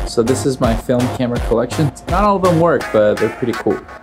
So this is my film camera collection. Not all of them work, but they're pretty cool.